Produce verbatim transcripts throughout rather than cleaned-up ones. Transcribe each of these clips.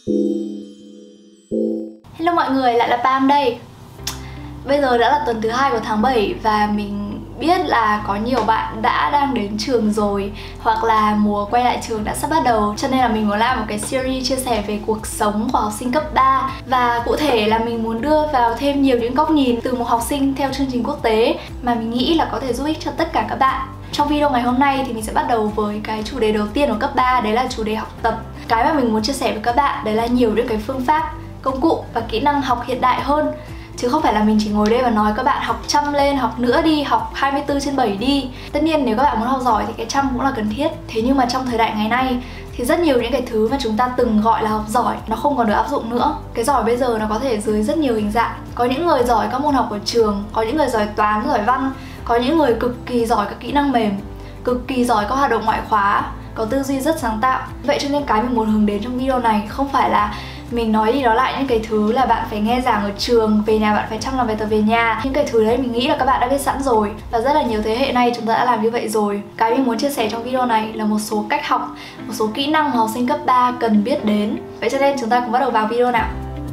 Hello mọi người, lại là Pam đây. Bây giờ đã là tuần thứ hai của tháng bảy và mình biết là có nhiều bạn đã đang đến trường rồi, hoặc là mùa quay lại trường đã sắp bắt đầu. Cho nên là mình muốn làm một cái series chia sẻ về cuộc sống của học sinh cấp ba. Và cụ thể là mình muốn đưa vào thêm nhiều những góc nhìn từ một học sinh theo chương trình quốc tế mà mình nghĩ là có thể giúp ích cho tất cả các bạn. Trong video ngày hôm nay thì mình sẽ bắt đầu với cái chủ đề đầu tiên của cấp ba, đấy là chủ đề học tập. Cái mà mình muốn chia sẻ với các bạn đấy là nhiều những cái phương pháp, công cụ và kỹ năng học hiện đại hơn. Chứ không phải là mình chỉ ngồi đây và nói các bạn học chăm lên, học nữa đi, học hai mươi tư trên bảy đi. Tất nhiên nếu các bạn muốn học giỏi thì cái chăm cũng là cần thiết. Thế nhưng mà trong thời đại ngày nay thì rất nhiều những cái thứ mà chúng ta từng gọi là học giỏi nó không còn được áp dụng nữa. Cái giỏi bây giờ nó có thể dưới rất nhiều hình dạng. Có những người giỏi các môn học ở trường, có những người giỏi toán, giỏi văn, có những người cực kỳ giỏi các kỹ năng mềm, cực kỳ giỏi các hoạt động ngoại khóa, có tư duy rất sáng tạo. Vậy cho nên cái mình muốn hướng đến trong video này không phải là mình nói đi nói lại những cái thứ là bạn phải nghe giảng ở trường, về nhà bạn phải chăm làm bài tập về nhà. Những cái thứ đấy mình nghĩ là các bạn đã biết sẵn rồi, và rất là nhiều thế hệ nay chúng ta đã làm như vậy rồi. Cái mình muốn chia sẻ trong video này là một số cách học, một số kỹ năng mà học sinh cấp ba cần biết đến. Vậy cho nên chúng ta cùng bắt đầu vào video nào.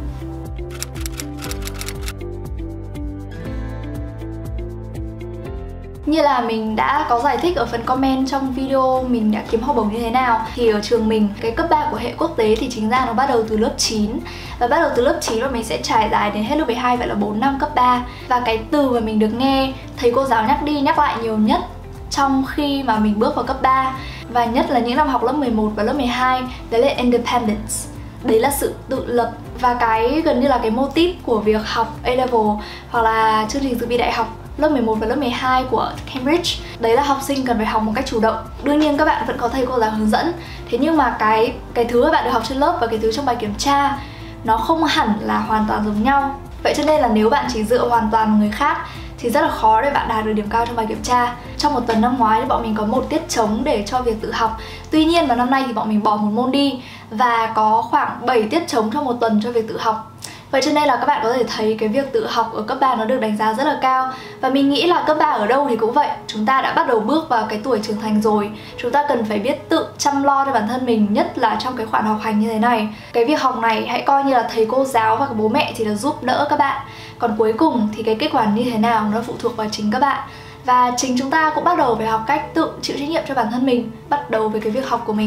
Như là mình đã có giải thích ở phần comment trong video mình đã kiếm học bổng như thế nào, thì ở trường mình, cái cấp ba của hệ quốc tế thì chính ra nó bắt đầu từ lớp chín. Và bắt đầu từ lớp chín và mình sẽ trải dài đến hết lớp mười hai, vậy là bốn năm cấp ba. Và cái từ mà mình được nghe thầy cô giáo nhắc đi nhắc lại nhiều nhất trong khi mà mình bước vào cấp ba, và nhất là những năm học lớp mười một và lớp mười hai, đấy là independence. Đấy là sự tự lập. Và cái gần như là cái mô típ của việc học A-level hoặc là chương trình dự bị đại học lớp mười một và lớp mười hai của Cambridge, đấy là học sinh cần phải học một cách chủ động. Đương nhiên các bạn vẫn có thầy cô giáo hướng dẫn, thế nhưng mà cái cái thứ các bạn được học trên lớp và cái thứ trong bài kiểm tra nó không hẳn là hoàn toàn giống nhau. Vậy cho nên là nếu bạn chỉ dựa hoàn toàn vào người khác thì rất là khó để bạn đạt được điểm cao trong bài kiểm tra. Trong một tuần năm ngoái thì bọn mình có một tiết trống để cho việc tự học. Tuy nhiên vào năm nay thì bọn mình bỏ một môn đi và có khoảng bảy tiết trống trong một tuần cho việc tự học. Vậy cho nên là các bạn có thể thấy cái việc tự học ở cấp ba nó được đánh giá rất là cao. Và mình nghĩ là cấp ba ở đâu thì cũng vậy. Chúng ta đã bắt đầu bước vào cái tuổi trưởng thành rồi. Chúng ta cần phải biết tự chăm lo cho bản thân mình, nhất là trong cái khoản học hành như thế này. Cái việc học này hãy coi như là thầy cô giáo và bố mẹ chỉ là giúp đỡ các bạn. Còn cuối cùng thì cái kết quả như thế nào nó phụ thuộc vào chính các bạn. Và chính chúng ta cũng bắt đầu phải học cách tự chịu trách nhiệm cho bản thân mình, bắt đầu với cái việc học của mình.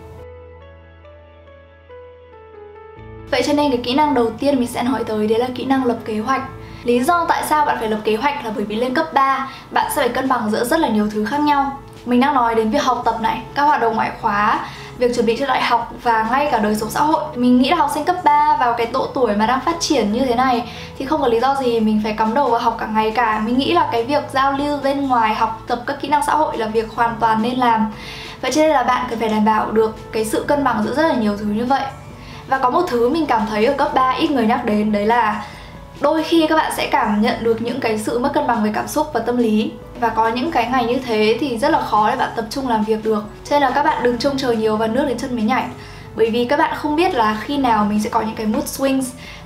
Vậy cho nên cái kỹ năng đầu tiên mình sẽ nói tới đấy là kỹ năng lập kế hoạch. Lý do tại sao bạn phải lập kế hoạch là bởi vì lên cấp ba bạn sẽ phải cân bằng giữa rất là nhiều thứ khác nhau. Mình đang nói đến việc học tập này, các hoạt động ngoại khóa, việc chuẩn bị cho đại học và ngay cả đời sống xã hội. Mình nghĩ là học sinh cấp ba vào cái độ tuổi mà đang phát triển như thế này thì không có lý do gì mình phải cắm đầu vào học cả ngày cả. Mình nghĩ là cái việc giao lưu bên ngoài, học tập các kỹ năng xã hội là việc hoàn toàn nên làm. Vậy cho nên là bạn cần phải đảm bảo được cái sự cân bằng giữa rất là nhiều thứ như vậy. Và có một thứ mình cảm thấy ở cấp ba ít người nhắc đến, đấy là đôi khi các bạn sẽ cảm nhận được những cái sự mất cân bằng về cảm xúc và tâm lý. Và có những cái ngày như thế thì rất là khó để bạn tập trung làm việc được. Cho nên là các bạn đừng trông chờ nhiều vào nước đến chân mới nhảy. Bởi vì các bạn không biết là khi nào mình sẽ có những cái mood swings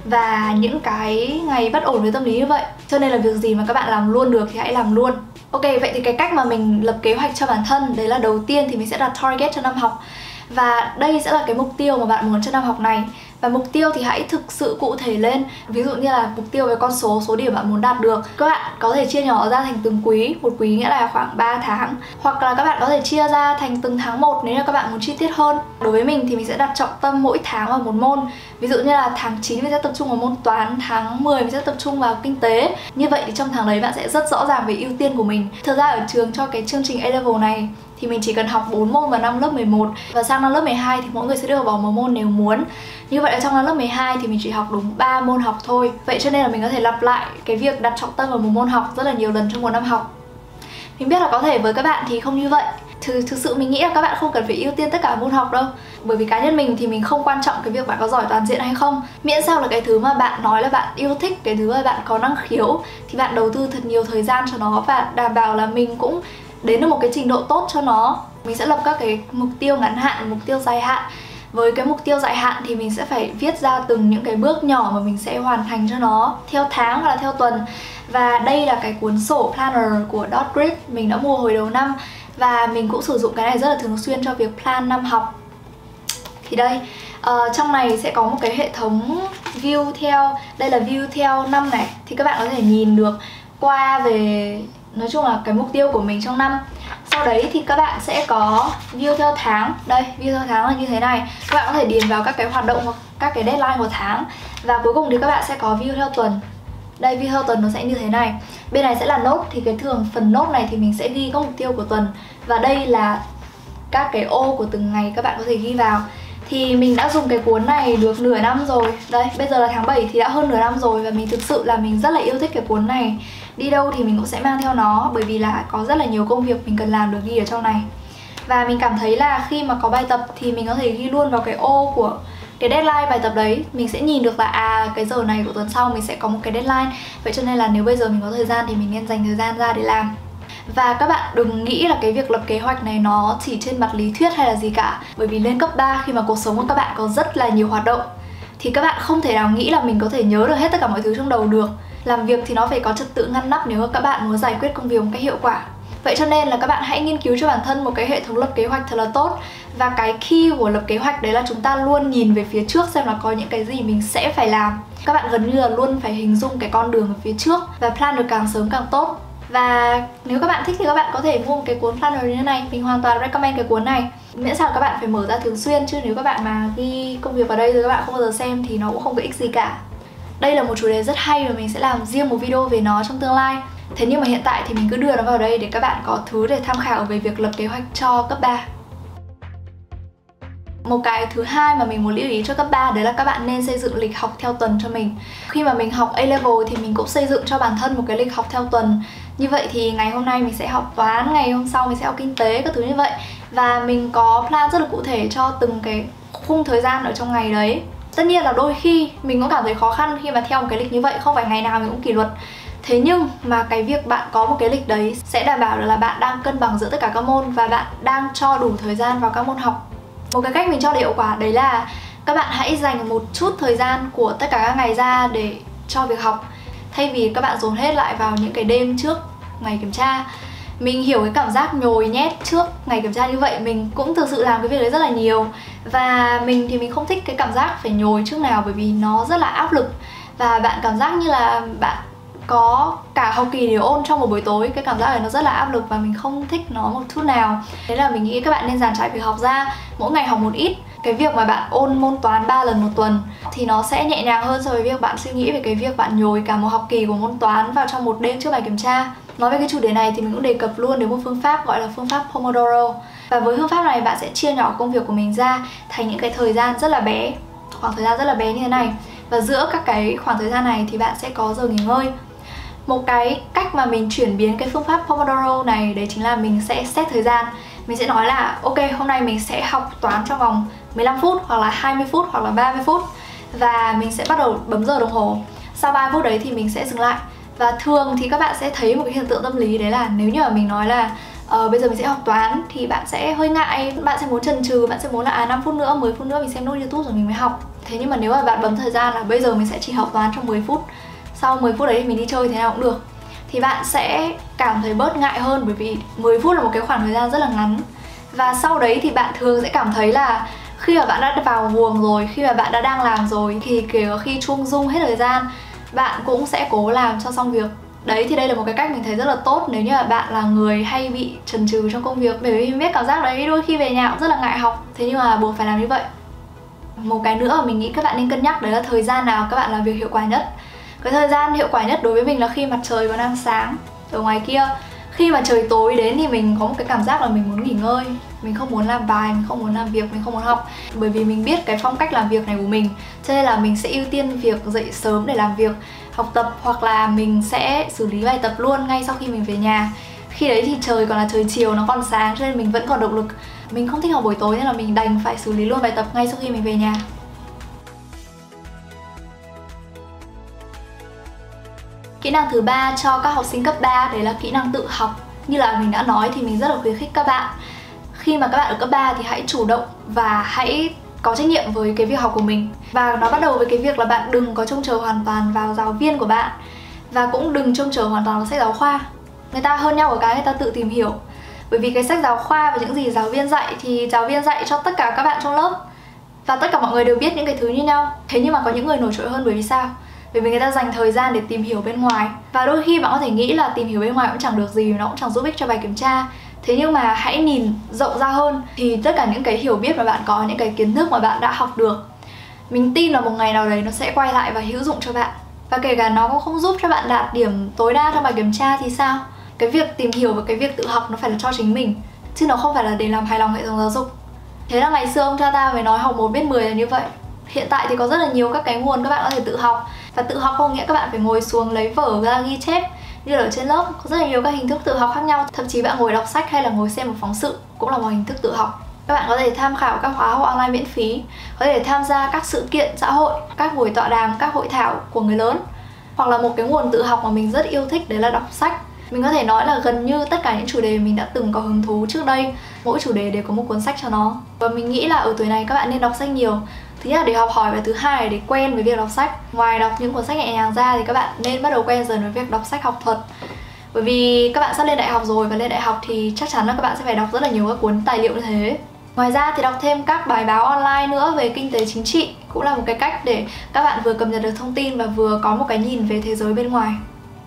và những cái ngày bất ổn với tâm lý như vậy. Cho nên là việc gì mà các bạn làm luôn được thì hãy làm luôn. Ok, vậy thì cái cách mà mình lập kế hoạch cho bản thân, đấy là đầu tiên thì mình sẽ đặt target cho năm học. Và đây sẽ là cái mục tiêu mà bạn muốn cho năm học này. Và mục tiêu thì hãy thực sự cụ thể lên. Ví dụ như là mục tiêu về con số, số điểm bạn muốn đạt được. Các bạn có thể chia nhỏ ra thành từng quý. Một quý nghĩa là khoảng ba tháng. Hoặc là các bạn có thể chia ra thành từng tháng một nếu như các bạn muốn chi tiết hơn. Đối với mình thì mình sẽ đặt trọng tâm mỗi tháng vào một môn. Ví dụ như là tháng chín mình sẽ tập trung vào môn toán, tháng mười mình sẽ tập trung vào kinh tế. Như vậy thì trong tháng đấy bạn sẽ rất rõ ràng về ưu tiên của mình. Thực ra ở trường cho cái chương trình A-level này thì mình chỉ cần học bốn môn vào năm lớp mười một. Và sang năm lớp mười hai thì mỗi người sẽ được bỏ một môn nếu muốn. Như vậy là trong năm lớp mười hai thì mình chỉ học đúng ba môn học thôi. Vậy cho nên là mình có thể lặp lại cái việc đặt trọng tâm vào một môn học rất là nhiều lần trong một năm học. Mình biết là có thể với các bạn thì không như vậy. Thực, thực sự mình nghĩ là các bạn không cần phải ưu tiên tất cả môn học đâu. Bởi vì cá nhân mình thì mình không quan trọng cái việc bạn có giỏi toàn diện hay không. Miễn sao là cái thứ mà bạn nói là bạn yêu thích, cái thứ mà bạn có năng khiếu, thì bạn đầu tư thật nhiều thời gian cho nó và đảm bảo là mình cũng đến được một cái trình độ tốt cho nó. Mình sẽ lập các cái mục tiêu ngắn hạn, mục tiêu dài hạn. Với cái mục tiêu dài hạn thì mình sẽ phải viết ra từng những cái bước nhỏ mà mình sẽ hoàn thành cho nó theo tháng hoặc là theo tuần. Và đây là cái cuốn sổ planner của Dot Grid mình đã mua hồi đầu năm. Và mình cũng sử dụng cái này rất là thường xuyên cho việc plan năm học. Thì đây, Ờ, trong này sẽ có một cái hệ thống view theo, đây là view theo năm này, thì các bạn có thể nhìn được qua về nói chung là cái mục tiêu của mình trong năm. Sau đấy thì các bạn sẽ có view theo tháng. Đây, view theo tháng là như thế này. Các bạn có thể điền vào các cái hoạt động hoặc các cái deadline của tháng. Và cuối cùng thì các bạn sẽ có view theo tuần. Đây, view theo tuần nó sẽ như thế này. Bên này sẽ là nốt, thì cái thường phần nốt này thì mình sẽ ghi các mục tiêu của tuần. Và đây là các cái ô của từng ngày các bạn có thể ghi vào. Thì mình đã dùng cái cuốn này được nửa năm rồi. Đây, bây giờ là tháng bảy thì đã hơn nửa năm rồi. Và mình thực sự là mình rất là yêu thích cái cuốn này. Đi đâu thì mình cũng sẽ mang theo nó, bởi vì là có rất là nhiều công việc mình cần làm được ghi ở trong này. Và mình cảm thấy là khi mà có bài tập thì mình có thể ghi luôn vào cái ô của cái deadline bài tập đấy. Mình sẽ nhìn được là à, cái giờ này của tuần sau mình sẽ có một cái deadline. Vậy cho nên là nếu bây giờ mình có thời gian thì mình nên dành thời gian ra để làm. Và các bạn đừng nghĩ là cái việc lập kế hoạch này nó chỉ trên mặt lý thuyết hay là gì cả. Bởi vì lên cấp ba khi mà cuộc sống của các bạn có rất là nhiều hoạt động thì các bạn không thể nào nghĩ là mình có thể nhớ được hết tất cả mọi thứ trong đầu được. Làm việc thì nó phải có trật tự ngăn nắp nếu mà các bạn muốn giải quyết công việc một cách hiệu quả. Vậy cho nên là các bạn hãy nghiên cứu cho bản thân một cái hệ thống lập kế hoạch thật là tốt. Và cái key của lập kế hoạch đấy là chúng ta luôn nhìn về phía trước xem là có những cái gì mình sẽ phải làm. Các bạn gần như là luôn phải hình dung cái con đường ở phía trước và plan được càng sớm càng tốt. Và nếu các bạn thích thì các bạn có thể mua một cái cuốn planner như thế này. Mình hoàn toàn recommend cái cuốn này. Miễn sao các bạn phải mở ra thường xuyên, chứ nếu các bạn mà ghi công việc vào đây rồi các bạn không bao giờ xem thì nó cũng không có ích gì cả. Đây là một chủ đề rất hay và mình sẽ làm riêng một video về nó trong tương lai. Thế nhưng mà hiện tại thì mình cứ đưa nó vào đây để các bạn có thứ để tham khảo về việc lập kế hoạch cho cấp ba. Một cái thứ hai mà mình muốn lưu ý cho cấp ba đấy là các bạn nên xây dựng lịch học theo tuần cho mình. Khi mà mình học A-level thì mình cũng xây dựng cho bản thân một cái lịch học theo tuần. Như vậy thì ngày hôm nay mình sẽ học toán, ngày hôm sau mình sẽ học kinh tế, các thứ như vậy. Và mình có plan rất là cụ thể cho từng cái khung thời gian ở trong ngày đấy. Tất nhiên là đôi khi mình cũng cảm thấy khó khăn khi mà theo một cái lịch như vậy, không phải ngày nào mình cũng kỷ luật. Thế nhưng mà cái việc bạn có một cái lịch đấy sẽ đảm bảo được là bạn đang cân bằng giữa tất cả các môn và bạn đang cho đủ thời gian vào các môn học. Một cái cách mình cho là hiệu quả đấy là các bạn hãy dành một chút thời gian của tất cả các ngày ra để cho việc học, thay vì các bạn dồn hết lại vào những cái đêm trước ngày kiểm tra. Mình hiểu cái cảm giác nhồi nhét trước ngày kiểm tra như vậy, mình cũng thực sự làm cái việc đấy rất là nhiều. Và mình thì mình không thích cái cảm giác phải nhồi trước nào, bởi vì nó rất là áp lực. Và bạn cảm giác như là bạn có cả học kỳ để ôn trong một buổi tối. Cái cảm giác này nó rất là áp lực và mình không thích nó một chút nào. Thế là mình nghĩ các bạn nên dàn trải việc học ra, mỗi ngày học một ít. Cái việc mà bạn ôn môn toán ba lần một tuần thì nó sẽ nhẹ nhàng hơn so với việc bạn suy nghĩ về cái việc bạn nhồi cả một học kỳ của môn toán vào trong một đêm trước bài kiểm tra. Nói về cái chủ đề này thì mình cũng đề cập luôn đến một phương pháp gọi là phương pháp Pomodoro. Và với phương pháp này bạn sẽ chia nhỏ công việc của mình ra thành những cái thời gian rất là bé, khoảng thời gian rất là bé như thế này. Và giữa các cái khoảng thời gian này thì bạn sẽ có giờ nghỉ ngơi. Một cái cách mà mình chuyển biến cái phương pháp Pomodoro này đấy chính là mình sẽ set thời gian. Mình sẽ nói là ok, hôm nay mình sẽ học toán trong vòng mười lăm phút, hoặc là hai mươi phút, hoặc là ba mươi phút. Và mình sẽ bắt đầu bấm giờ đồng hồ. Sau ba mươi phút đấy thì mình sẽ dừng lại. Và thường thì các bạn sẽ thấy một cái hiện tượng tâm lý, đấy là nếu như mà mình nói là uh, bây giờ mình sẽ học toán thì bạn sẽ hơi ngại, bạn sẽ muốn chần chừ, bạn sẽ muốn là à năm phút nữa, mười phút nữa mình xem nốt YouTube rồi mình mới học. Thế nhưng mà nếu mà bạn bấm thời gian là bây giờ mình sẽ chỉ học toán trong mười phút, sau mười phút đấy mình đi chơi thế nào cũng được, thì bạn sẽ cảm thấy bớt ngại hơn, bởi vì mười phút là một cái khoảng thời gian rất là ngắn. Và sau đấy thì bạn thường sẽ cảm thấy là khi mà bạn đã vào guồng rồi, khi mà bạn đã đang làm rồi, thì kể khi chuông rung hết thời gian, bạn cũng sẽ cố làm cho xong việc. Đấy, thì đây là một cái cách mình thấy rất là tốt nếu như là bạn là người hay bị chần chừ trong công việc. Bởi vì mình biết cảm giác đấy, đôi khi về nhà cũng rất là ngại học, thế nhưng mà buộc phải làm như vậy. Một cái nữa mà mình nghĩ các bạn nên cân nhắc đấy là thời gian nào các bạn làm việc hiệu quả nhất. Cái thời gian hiệu quả nhất đối với mình là khi mặt trời còn đang sáng ở ngoài kia. Khi mà trời tối đến thì mình có một cái cảm giác là mình muốn nghỉ ngơi, mình không muốn làm bài, mình không muốn làm việc, mình không muốn học. Bởi vì mình biết cái phong cách làm việc này của mình, cho nên là mình sẽ ưu tiên việc dậy sớm để làm việc, học tập, hoặc là mình sẽ xử lý bài tập luôn ngay sau khi mình về nhà. Khi đấy thì trời còn là trời chiều, nó còn sáng, cho nên mình vẫn còn động lực. Mình không thích học buổi tối nên là mình đành phải xử lý luôn bài tập ngay sau khi mình về nhà. Kỹ năng thứ ba cho các học sinh cấp ba đấy là kỹ năng tự học. Như là mình đã nói thì mình rất là khuyến khích các bạn, khi mà các bạn ở cấp ba thì hãy chủ động và hãy có trách nhiệm với cái việc học của mình. Và nó bắt đầu với cái việc là bạn đừng có trông chờ hoàn toàn vào giáo viên của bạn, và cũng đừng trông chờ hoàn toàn vào sách giáo khoa. Người ta hơn nhau ở cái người ta tự tìm hiểu. Bởi vì cái sách giáo khoa và những gì giáo viên dạy thì giáo viên dạy cho tất cả các bạn trong lớp. và tất cả mọi người đều biết những cái thứ như nhau. Thế nhưng mà có những người nổi trội hơn, bởi vì sao? Bởi vì người ta dành thời gian để tìm hiểu bên ngoài. Và đôi khi bạn có thể nghĩ là tìm hiểu bên ngoài cũng chẳng được gì, nó cũng chẳng giúp ích cho bài kiểm tra. Thế nhưng mà hãy nhìn rộng ra hơn, thì tất cả những cái hiểu biết mà bạn có, những cái kiến thức mà bạn đã học được, mình tin là một ngày nào đấy nó sẽ quay lại và hữu dụng cho bạn. Và kể cả nó cũng không giúp cho bạn đạt điểm tối đa trong bài kiểm tra thì sao? Cái việc tìm hiểu và cái việc tự học nó phải là cho chính mình, chứ nó không phải là để làm hài lòng hệ thống giáo dục. Thế là ngày xưa ông cha ta mới nói học một biết mười là như vậy. Hiện tại thì có rất là nhiều các cái nguồn các bạn có thể tự học. Và tự học không nghĩa các bạn phải ngồi xuống lấy vở ra ghi chép như ở trên lớp. Có rất là nhiều các hình thức tự học khác nhau. Thậm chí bạn ngồi đọc sách hay là ngồi xem một phóng sự cũng là một hình thức tự học. Các bạn có thể tham khảo các khóa học online miễn phí, có thể tham gia các sự kiện xã hội, các buổi tọa đàm, các hội thảo của người lớn. Hoặc là một cái nguồn tự học mà mình rất yêu thích đấy là đọc sách. Mình có thể nói là gần như tất cả những chủ đề mình đã từng có hứng thú trước đây, mỗi chủ đề đều có một cuốn sách cho nó. Và mình nghĩ là ở tuổi này các bạn nên đọc sách nhiều. Thứ nhất là để học hỏi, và thứ hai là để quen với việc đọc sách. Ngoài đọc những cuốn sách nhẹ nhàng ra thì các bạn nên bắt đầu quen dần với việc đọc sách học thuật. Bởi vì các bạn sắp lên đại học rồi, và lên đại học thì chắc chắn là các bạn sẽ phải đọc rất là nhiều các cuốn tài liệu như thế. Ngoài ra thì đọc thêm các bài báo online nữa về kinh tế chính trị cũng là một cái cách để các bạn vừa cập nhật được thông tin và vừa có một cái nhìn về thế giới bên ngoài.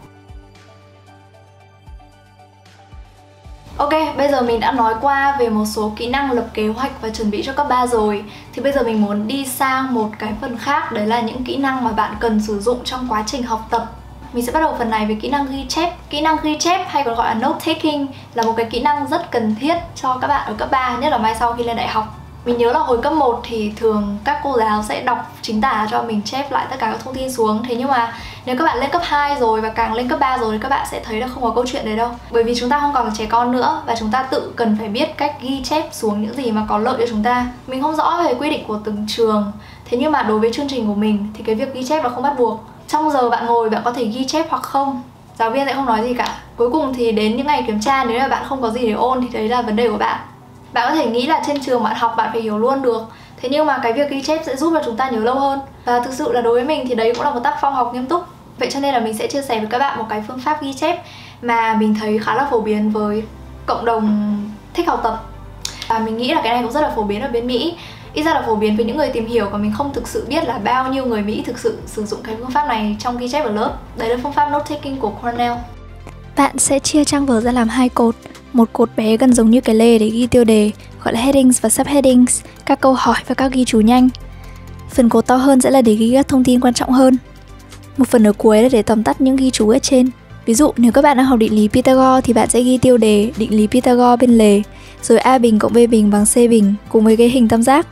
Ok, bây giờ mình đã nói qua về một số kỹ năng lập kế hoạch và chuẩn bị cho cấp ba rồi. Thì bây giờ mình muốn đi sang một cái phần khác, đấy là những kỹ năng mà bạn cần sử dụng trong quá trình học tập. Mình sẽ bắt đầu phần này với kỹ năng ghi chép. Kỹ năng ghi chép hay còn gọi là note taking là một cái kỹ năng rất cần thiết cho các bạn ở cấp ba, nhất là mai sau khi lên đại học. Mình nhớ là hồi cấp một thì thường các cô giáo sẽ đọc chính tả cho mình, chép lại tất cả các thông tin xuống. Thế nhưng mà nếu các bạn lên cấp hai rồi và càng lên cấp ba rồi thì các bạn sẽ thấy là không có câu chuyện đấy đâu. Bởi vì chúng ta không còn là trẻ con nữa, và chúng ta tự cần phải biết cách ghi chép xuống những gì mà có lợi cho chúng ta. Mình không rõ về quy định của từng trường, thế nhưng mà đối với chương trình của mình thì cái việc ghi chép là không bắt buộc. Trong giờ bạn ngồi bạn có thể ghi chép hoặc không, giáo viên sẽ không nói gì cả. Cuối cùng thì đến những ngày kiểm tra, nếu mà bạn không có gì để ôn thì đấy là vấn đề của bạn. Bạn có thể nghĩ là trên trường bạn học bạn phải hiểu luôn được, thế nhưng mà cái việc ghi chép sẽ giúp cho chúng ta nhớ lâu hơn. Và thực sự là đối với mình thì đấy cũng là một tác phong học nghiêm túc. Vậy cho nên là mình sẽ chia sẻ với các bạn một cái phương pháp ghi chép mà mình thấy khá là phổ biến với cộng đồng thích học tập. Và mình nghĩ là cái này cũng rất là phổ biến ở bên Mỹ. Ít ra là phổ biến với những người tìm hiểu, và mình không thực sự biết là bao nhiêu người Mỹ thực sự sử dụng cái phương pháp này trong ghi chép ở lớp. Đấy là phương pháp note taking của Cornell. Bạn sẽ chia trang vở ra làm hai cột. Một cột bé gần giống như cái lề để ghi tiêu đề, gọi là headings và subheadings, các câu hỏi và các ghi chú nhanh. Phần cột to hơn sẽ là để ghi các thông tin quan trọng hơn. Một phần ở cuối là để tóm tắt những ghi chú ở trên. Ví dụ nếu các bạn đang học định lý Pythagore thì bạn sẽ ghi tiêu đề định lý Pythagore bên lề, rồi a bình cộng b bình bằng c bình cùng với cái hình tam giác.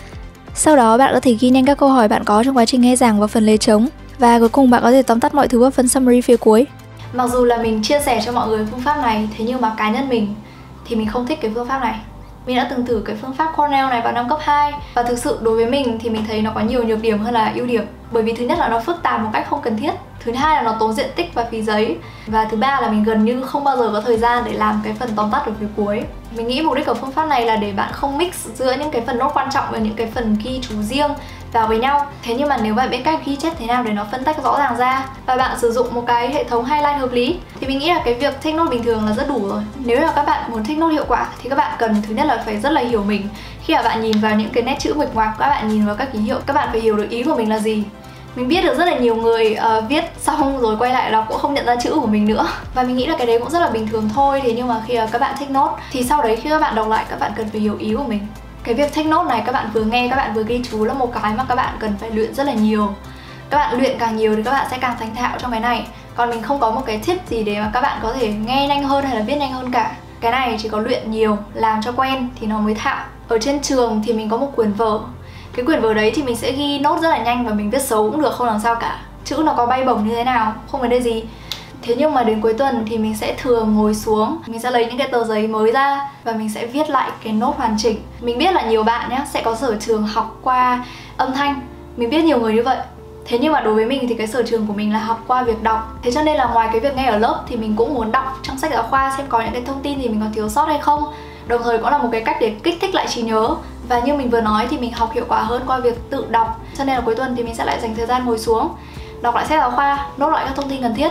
Sau đó bạn có thể ghi nhanh các câu hỏi bạn có trong quá trình nghe giảng vào phần lề trống, và cuối cùng bạn có thể tóm tắt mọi thứ vào phần summary phía cuối. Mặc dù là mình chia sẻ cho mọi người phương pháp này, thế nhưng mà cá nhân mình thì mình không thích cái phương pháp này. Mình đã từng thử cái phương pháp Cornell này vào năm cấp hai, và thực sự đối với mình thì mình thấy nó có nhiều nhược điểm hơn là ưu điểm. Bởi vì thứ nhất là nó phức tạp một cách không cần thiết, thứ hai là nó tốn diện tích và phí giấy, và thứ ba là mình gần như không bao giờ có thời gian để làm cái phần tóm tắt ở phía cuối. Mình nghĩ mục đích của phương pháp này là để bạn không mix giữa những cái phần nốt quan trọng và những cái phần ghi chú riêng vào với nhau. Thế nhưng mà nếu bạn biết cách ghi chép thế nào để nó phân tách rõ ràng ra, và bạn sử dụng một cái hệ thống highlight hợp lý, thì mình nghĩ là cái việc take note bình thường là rất đủ rồi. Nếu là các bạn muốn take note hiệu quả thì các bạn cần thứ nhất là phải rất là hiểu mình. Khi mà bạn nhìn vào những cái nét chữ nguệch ngoạc, các bạn nhìn vào các ký hiệu, các bạn phải hiểu được ý của mình là gì. Mình biết được rất là nhiều người uh, viết xong rồi quay lại là cũng không nhận ra chữ của mình nữa, và mình nghĩ là cái đấy cũng rất là bình thường thôi. Thế nhưng mà khi uh, các bạn take note thì sau đấy khi các bạn đọc lại, các bạn cần phải hiểu ý của mình. Cái việc take note này các bạn vừa nghe, các bạn vừa ghi chú là một cái mà các bạn cần phải luyện rất là nhiều. Các bạn luyện càng nhiều thì các bạn sẽ càng thành thạo trong cái này. Còn mình không có một cái tip gì để mà các bạn có thể nghe nhanh hơn hay là viết nhanh hơn cả. Cái này chỉ có luyện nhiều, làm cho quen thì nó mới thạo. Ở trên trường thì mình có một quyển vở. Cái quyển vở đấy thì mình sẽ ghi nốt rất là nhanh, và mình viết xấu cũng được, không làm sao cả. Chữ nó có bay bổng như thế nào, không vấn đề gì. Thế nhưng mà đến cuối tuần thì mình sẽ thường ngồi xuống, mình sẽ lấy những cái tờ giấy mới ra và mình sẽ viết lại cái nốt hoàn chỉnh. Mình biết là nhiều bạn nhé sẽ có sở trường học qua âm thanh, mình biết nhiều người như vậy. Thế nhưng mà đối với mình thì cái sở trường của mình là học qua việc đọc. Thế cho nên là ngoài cái việc nghe ở lớp thì mình cũng muốn đọc trong sách giáo khoa xem có những cái thông tin gì mình còn thiếu sót hay không. Đồng thời cũng là một cái cách để kích thích lại trí nhớ. Và như mình vừa nói thì mình học hiệu quả hơn qua việc tự đọc. Cho nên là cuối tuần thì mình sẽ lại dành thời gian ngồi xuống, đọc lại sách giáo khoa, nốt lại các thông tin cần thiết.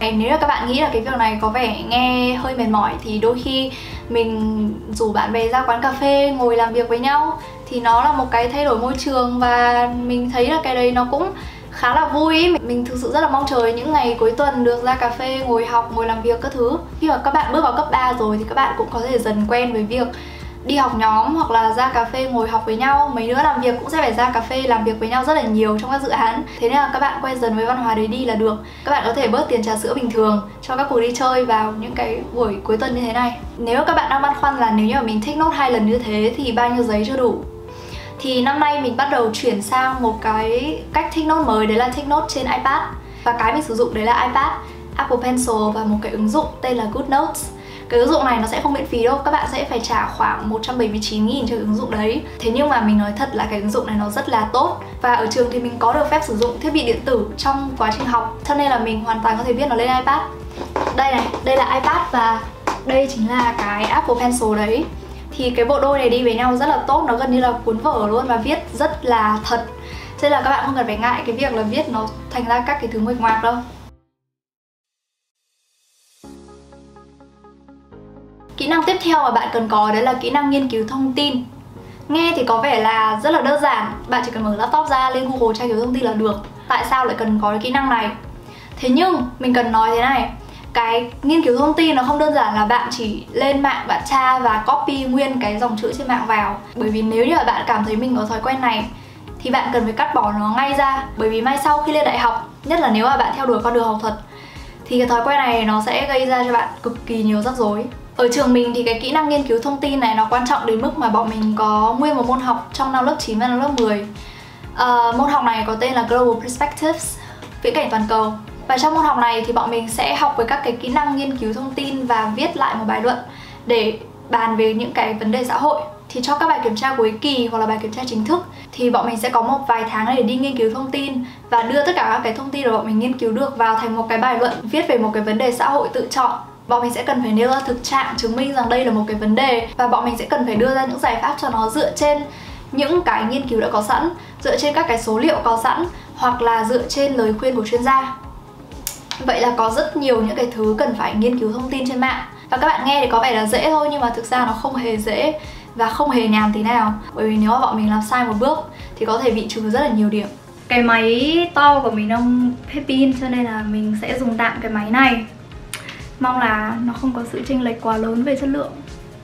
Nếu như các bạn nghĩ là cái việc này có vẻ nghe hơi mệt mỏi thì đôi khi mình rủ bạn bè ra quán cà phê ngồi làm việc với nhau thì nó là một cái thay đổi môi trường, và mình thấy là cái đấy nó cũng khá là vui. Mình thực sự rất là mong chờ những ngày cuối tuần được ra cà phê, ngồi học, ngồi làm việc các thứ. Khi mà các bạn bước vào cấp ba rồi thì các bạn cũng có thể dần quen với việc đi học nhóm hoặc là ra cà phê ngồi học với nhau. Mấy đứa làm việc cũng sẽ phải ra cà phê làm việc với nhau rất là nhiều trong các dự án. Thế nên là các bạn quen dần với văn hóa đấy đi là được. Các bạn có thể bớt tiền trà sữa bình thường cho các cuộc đi chơi vào những cái buổi cuối tuần như thế này. Nếu các bạn đang băn khoăn là nếu như mà mình take note hai lần như thế thì bao nhiêu giấy chưa đủ, thì năm nay mình bắt đầu chuyển sang một cái cách take note mới, đấy là take note trên iPad. Và cái mình sử dụng đấy là iPad, Apple Pencil và một cái ứng dụng tên là GoodNotes. Cái ứng dụng này nó sẽ không miễn phí đâu, các bạn sẽ phải trả khoảng một trăm bảy mươi chín nghìn cho ứng dụng đấy. Thế nhưng mà mình nói thật là cái ứng dụng này nó rất là tốt. Và ở trường thì mình có được phép sử dụng thiết bị điện tử trong quá trình học, cho nên là mình hoàn toàn có thể viết nó lên iPad. Đây này, đây là iPad và đây chính là cái Apple Pencil đấy. Thì cái bộ đôi này đi với nhau rất là tốt, nó gần như là cuốn vở luôn và viết rất là thật. Cho nên là các bạn không cần phải ngại cái việc là viết nó thành ra các cái thứ nguệch ngoạc đâu. Kỹ năng tiếp theo mà bạn cần có đấy là kỹ năng nghiên cứu thông tin. Nghe thì có vẻ là rất là đơn giản, bạn chỉ cần mở laptop ra lên Google tra cứu thông tin là được. Tại sao lại cần có cái kỹ năng này? Thế nhưng mình cần nói thế này, cái nghiên cứu thông tin nó không đơn giản là bạn chỉ lên mạng bạn tra và copy nguyên cái dòng chữ trên mạng vào. Bởi vì nếu như là bạn cảm thấy mình có thói quen này thì bạn cần phải cắt bỏ nó ngay ra. Bởi vì mai sau khi lên đại học, nhất là nếu mà bạn theo đuổi con đường học thuật, thì cái thói quen này nó sẽ gây ra cho bạn cực kỳ nhiều rắc rối. Ở trường mình thì cái kỹ năng nghiên cứu thông tin này nó quan trọng đến mức mà bọn mình có nguyên một môn học trong năm lớp chín và năm lớp mười. À, môn học này có tên là Global Perspectives, viễn cảnh toàn cầu. Và trong môn học này thì bọn mình sẽ học với các cái kỹ năng nghiên cứu thông tin và viết lại một bài luận để bàn về những cái vấn đề xã hội. Thì cho các bài kiểm tra cuối kỳ hoặc là bài kiểm tra chính thức thì bọn mình sẽ có một vài tháng để đi nghiên cứu thông tin và đưa tất cả các cái thông tin mà bọn mình nghiên cứu được vào thành một cái bài luận viết về một cái vấn đề xã hội tự chọn. Bọn mình sẽ cần phải nêu ra thực trạng chứng minh rằng đây là một cái vấn đề, và bọn mình sẽ cần phải đưa ra những giải pháp cho nó dựa trên những cái nghiên cứu đã có sẵn, dựa trên các cái số liệu có sẵn, hoặc là dựa trên lời khuyên của chuyên gia. Vậy là có rất nhiều những cái thứ cần phải nghiên cứu thông tin trên mạng. Và các bạn nghe thì có vẻ là dễ thôi, nhưng mà thực ra nó không hề dễ và không hề nhàn tí nào. Bởi vì nếu mà bọn mình làm sai một bước thì có thể bị trừ rất là nhiều điểm. Cái máy to của mình không hết pin, cho nên là mình sẽ dùng tạm cái máy này. Mong là nó không có sự chênh lệch quá lớn về chất lượng.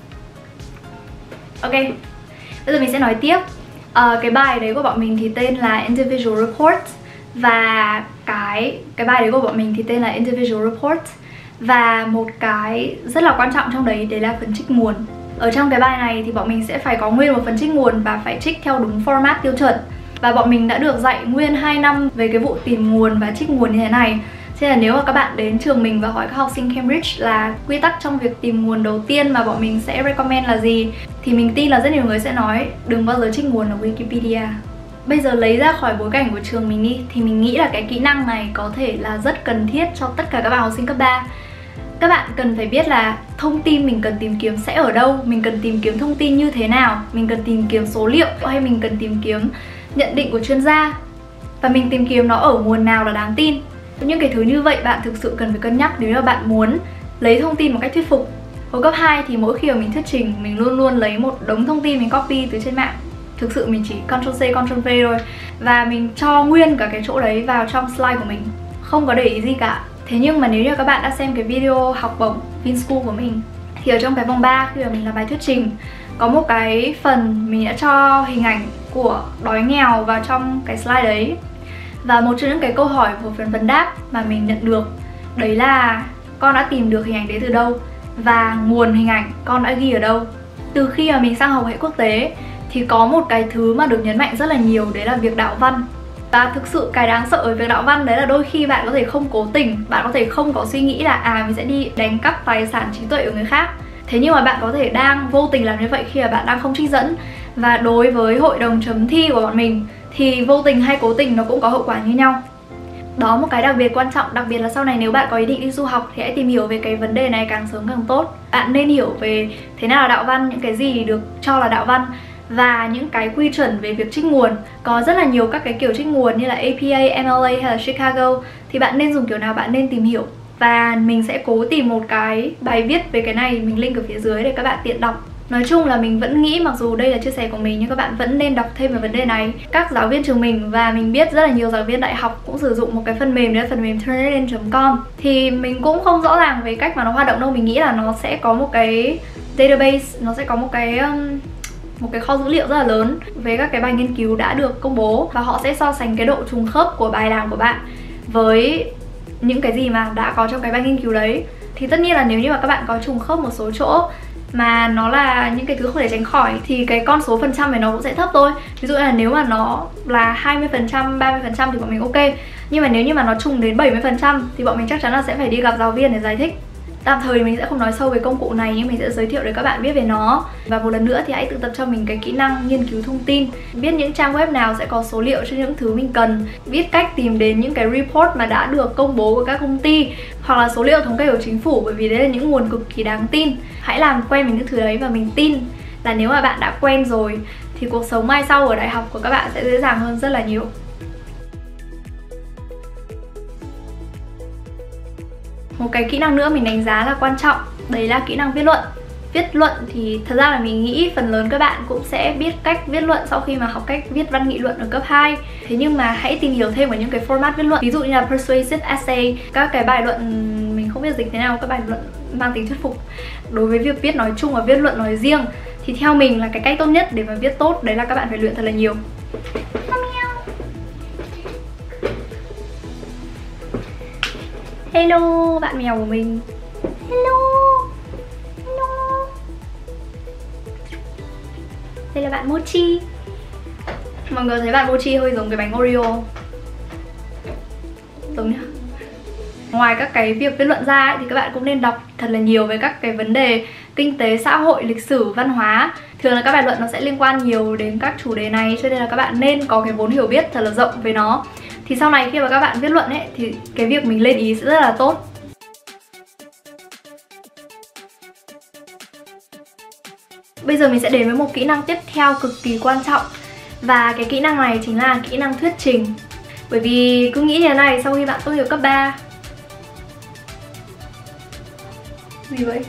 Ok, bây giờ mình sẽ nói tiếp. à, Cái bài đấy của bọn mình thì tên là Individual Report. Và cái cái bài đấy của bọn mình thì tên là Individual Report. Và một cái rất là quan trọng trong đấy, đấy là phần trích nguồn. Ở trong cái bài này thì bọn mình sẽ phải có nguyên một phần trích nguồn và phải trích theo đúng format tiêu chuẩn. Và bọn mình đã được dạy nguyên hai năm về cái vụ tìm nguồn và trích nguồn như thế này. Thế là nếu mà các bạn đến trường mình và hỏi các học sinh Cambridge là quy tắc trong việc tìm nguồn đầu tiên mà bọn mình sẽ recommend là gì, thì mình tin là rất nhiều người sẽ nói đừng bao giờ trích nguồn ở Wikipedia. Bây giờ lấy ra khỏi bối cảnh của trường mình đi, thì mình nghĩ là cái kỹ năng này có thể là rất cần thiết cho tất cả các bạn học sinh cấp ba. Các bạn cần phải biết là thông tin mình cần tìm kiếm sẽ ở đâu, mình cần tìm kiếm thông tin như thế nào, mình cần tìm kiếm số liệu hay mình cần tìm kiếm nhận định của chuyên gia, và mình tìm kiếm nó ở nguồn nào là đáng tin. Những cái thứ như vậy bạn thực sự cần phải cân nhắc nếu mà bạn muốn lấy thông tin một cách thuyết phục. Hồi cấp hai thì mỗi khi mà mình thuyết trình, mình luôn luôn lấy một đống thông tin mình copy từ trên mạng. Thực sự mình chỉ control C, control V thôi. Và mình cho nguyên cả cái chỗ đấy vào trong slide của mình, không có để ý gì cả. Thế nhưng mà nếu như các bạn đã xem cái video học bổng Vinschool của mình, thì ở trong cái vòng ba khi mà mình làm bài thuyết trình, có một cái phần mình đã cho hình ảnh của đói nghèo vào trong cái slide đấy. Và một trong những cái câu hỏi của phần vấn đáp mà mình nhận được đấy là con đã tìm được hình ảnh đấy từ đâu và nguồn hình ảnh con đã ghi ở đâu. Từ khi mà mình sang học hệ quốc tế thì có một cái thứ mà được nhấn mạnh rất là nhiều, đấy là việc đạo văn. Và thực sự cái đáng sợ ở việc đạo văn đấy là đôi khi bạn có thể không cố tình, bạn có thể không có suy nghĩ là à mình sẽ đi đánh cắp tài sản trí tuệ của người khác. Thế nhưng mà bạn có thể đang vô tình làm như vậy khi mà bạn đang không trích dẫn. Và đối với hội đồng chấm thi của bọn mình thì vô tình hay cố tình nó cũng có hậu quả như nhau. Đó một cái đặc biệt quan trọng, đặc biệt là sau này nếu bạn có ý định đi du học thì hãy tìm hiểu về cái vấn đề này càng sớm càng tốt. Bạn nên hiểu về thế nào là đạo văn, những cái gì được cho là đạo văn và những cái quy chuẩn về việc trích nguồn. Có rất là nhiều các cái kiểu trích nguồn như là A P A, M L A hay là Chicago, thì bạn nên dùng kiểu nào bạn nên tìm hiểu. Và mình sẽ cố tìm một cái bài viết về cái này, mình link ở phía dưới để các bạn tiện đọc. Nói chung là mình vẫn nghĩ mặc dù đây là chia sẻ của mình nhưng các bạn vẫn nên đọc thêm về vấn đề này. Các giáo viên trường mình và mình biết rất là nhiều giáo viên đại học cũng sử dụng một cái phần mềm, đấy là phần mềm turnitin chấm com. Thì mình cũng không rõ ràng về cách mà nó hoạt động đâu. Mình nghĩ là nó sẽ có một cái database, nó sẽ có một cái um, một cái kho dữ liệu rất là lớn với các cái bài nghiên cứu đã được công bố. Và họ sẽ so sánh cái độ trùng khớp của bài làm của bạn với những cái gì mà đã có trong cái bài nghiên cứu đấy. Thì tất nhiên là nếu như mà các bạn có trùng khớp một số chỗ mà nó là những cái thứ không thể tránh khỏi thì cái con số phần trăm này nó cũng sẽ thấp thôi. Ví dụ là nếu mà nó là hai mươi phần trăm, ba mươi phần trăm thì bọn mình ok. Nhưng mà nếu như mà nó trùng đến bảy mươi phần trăm thì bọn mình chắc chắn là sẽ phải đi gặp giáo viên để giải thích. Tạm thời mình sẽ không nói sâu về công cụ này nhưng mình sẽ giới thiệu để các bạn biết về nó. Và một lần nữa thì hãy tự tập cho mình cái kỹ năng nghiên cứu thông tin, biết những trang web nào sẽ có số liệu cho những thứ mình cần, biết cách tìm đến những cái report mà đã được công bố của các công ty hoặc là số liệu thống kê của chính phủ, bởi vì đấy là những nguồn cực kỳ đáng tin. Hãy làm quen với những thứ đấy và mình tin là nếu mà bạn đã quen rồi thì cuộc sống mai sau ở đại học của các bạn sẽ dễ dàng hơn rất là nhiều. Một cái kỹ năng nữa mình đánh giá là quan trọng, đấy là kỹ năng viết luận. Viết luận thì thật ra là mình nghĩ phần lớn các bạn cũng sẽ biết cách viết luận sau khi mà học cách viết văn nghị luận ở cấp hai. Thế nhưng mà hãy tìm hiểu thêm vào những cái format viết luận, ví dụ như là persuasive essay, các cái bài luận, mình không biết dịch thế nào, các bài luận mang tính thuyết phục. Đối với việc viết nói chung và viết luận nói riêng thì theo mình là cái cách tốt nhất để mà viết tốt đấy là các bạn phải luyện thật là nhiều. Hello bạn mèo của mình. Hello. Hello. Đây là bạn Mochi. Mọi người thấy bạn Mochi hơi giống cái bánh Oreo. Giống nhá. Ngoài các cái việc viết luận ra ấy, thì các bạn cũng nên đọc thật là nhiều về các cái vấn đề kinh tế, xã hội, lịch sử, văn hóa. Thường là các bài luận nó sẽ liên quan nhiều đến các chủ đề này, cho nên là các bạn nên có cái vốn hiểu biết thật là rộng về nó. Thì sau này khi mà các bạn viết luận ấy thì cái việc mình lên ý sẽ rất là tốt. Bây giờ mình sẽ đến với một kỹ năng tiếp theo cực kỳ quan trọng. Và cái kỹ năng này chính là kỹ năng thuyết trình. Bởi vì cứ nghĩ như thế này, sau khi bạn tốt nghiệp cấp ba. Gì vậy?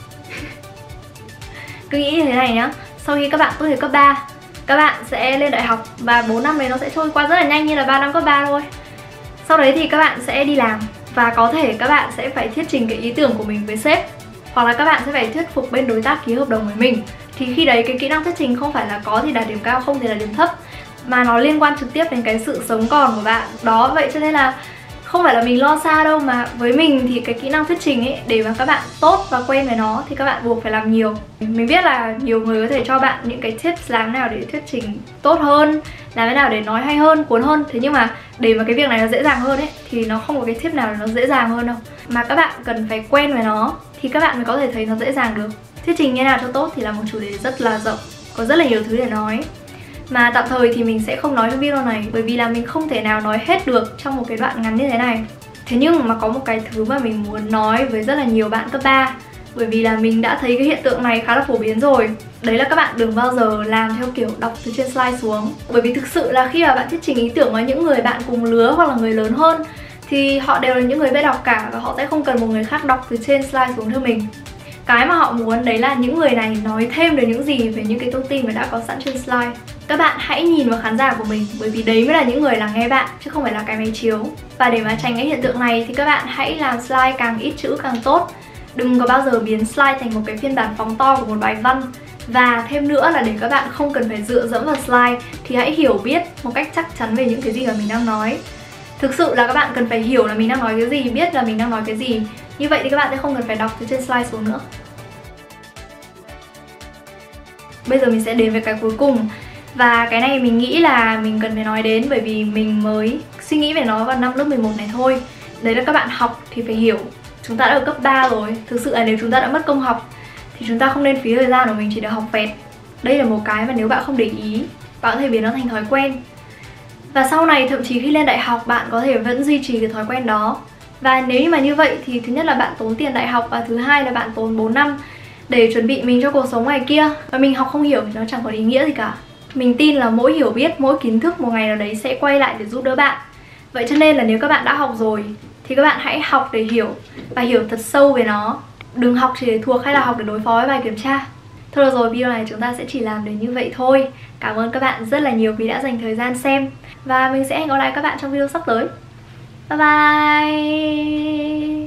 Cứ nghĩ như thế này nhá, sau khi các bạn tốt nghiệp cấp ba, các bạn sẽ lên đại học và bốn năm đấy nó sẽ trôi qua rất là nhanh như là ba năm cấp ba thôi. Sau đấy thì các bạn sẽ đi làm và có thể các bạn sẽ phải thuyết trình cái ý tưởng của mình với sếp, hoặc là các bạn sẽ phải thuyết phục bên đối tác ký hợp đồng với mình. Thì khi đấy cái kỹ năng thuyết trình không phải là có thì đạt điểm cao, không thì là điểm thấp, mà nó liên quan trực tiếp đến cái sự sống còn của bạn. Đó, vậy cho nên là không phải là mình lo xa đâu, mà với mình thì cái kỹ năng thuyết trình ấy, để mà các bạn tốt và quen với nó thì các bạn buộc phải làm nhiều. Mình biết là nhiều người có thể cho bạn những cái tips làm thế nào để thuyết trình tốt hơn, làm thế nào để nói hay hơn, cuốn hơn. Thế nhưng mà để mà cái việc này nó dễ dàng hơn ấy thì nó không có cái tip nào để nó dễ dàng hơn đâu, mà các bạn cần phải quen với nó thì các bạn mới có thể thấy nó dễ dàng được. Thuyết trình như nào cho tốt thì là một chủ đề rất là rộng, có rất là nhiều thứ để nói. Mà tạm thời thì mình sẽ không nói trong video này, bởi vì là mình không thể nào nói hết được trong một cái đoạn ngắn như thế này. Thế nhưng mà có một cái thứ mà mình muốn nói với rất là nhiều bạn cấp ba, bởi vì là mình đã thấy cái hiện tượng này khá là phổ biến rồi. Đấy là các bạn đừng bao giờ làm theo kiểu đọc từ trên slide xuống. Bởi vì thực sự là khi mà bạn thuyết trình ý tưởng với những người bạn cùng lứa hoặc là người lớn hơn thì họ đều là những người biết đọc cả, và họ sẽ không cần một người khác đọc từ trên slide xuống cho mình. Cái mà họ muốn đấy là những người này nói thêm được những gì về những cái thông tin mà đã có sẵn trên slide. Các bạn hãy nhìn vào khán giả của mình, bởi vì đấy mới là những người lắng nghe bạn, chứ không phải là cái máy chiếu. Và để mà tránh cái hiện tượng này thì các bạn hãy làm slide càng ít chữ càng tốt. Đừng có bao giờ biến slide thành một cái phiên bản phóng to của một bài văn. Và thêm nữa là để các bạn không cần phải dựa dẫm vào slide thì hãy hiểu biết một cách chắc chắn về những cái gì mà mình đang nói. Thực sự là các bạn cần phải hiểu là mình đang nói cái gì, biết là mình đang nói cái gì. Như vậy thì các bạn sẽ không cần phải đọc từ trên slide xuống nữa. Bây giờ mình sẽ đến với cái cuối cùng. Và cái này mình nghĩ là mình cần phải nói đến, bởi vì mình mới suy nghĩ về nó vào năm lớp mười một này thôi. Đấy là các bạn học thì phải hiểu. Chúng ta đã ở cấp ba rồi. Thực sự là nếu chúng ta đã mất công học thì chúng ta không nên phí thời gian của mình chỉ để học vẹt. Đây là một cái mà nếu bạn không để ý, bạn có thể biến nó thành thói quen. Và sau này thậm chí khi lên đại học bạn có thể vẫn duy trì cái thói quen đó. Và nếu như mà như vậy thì thứ nhất là bạn tốn tiền đại học, và thứ hai là bạn tốn bốn năm để chuẩn bị mình cho cuộc sống ngoài kia. Và mình học không hiểu thì nó chẳng có ý nghĩa gì cả. Mình tin là mỗi hiểu biết, mỗi kiến thức một ngày nào đấy sẽ quay lại để giúp đỡ bạn. Vậy cho nên là nếu các bạn đã học rồi thì các bạn hãy học để hiểu và hiểu thật sâu về nó. Đừng học chỉ để thuộc hay là học để đối phó với bài kiểm tra. Thôi được rồi, video này chúng ta sẽ chỉ làm đến như vậy thôi. Cảm ơn các bạn rất là nhiều vì đã dành thời gian xem. Và mình sẽ hẹn gặp lại các bạn trong video sắp tới. Bye bye.